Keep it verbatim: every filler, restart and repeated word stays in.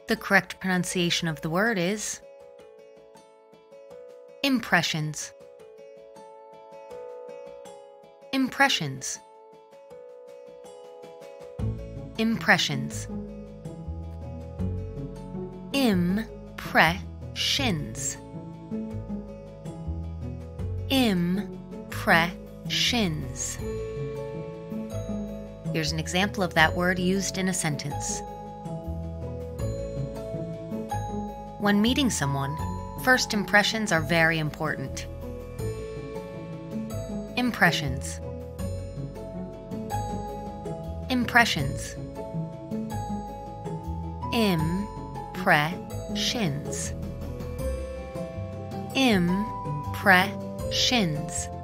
The correct pronunciation of the word is impressions. Impressions. Impressions. Impressions. Impressions. Here's an example of that word used in a sentence. When meeting someone, first impressions are very important. Impressions. Impressions. Impressions. Impressions.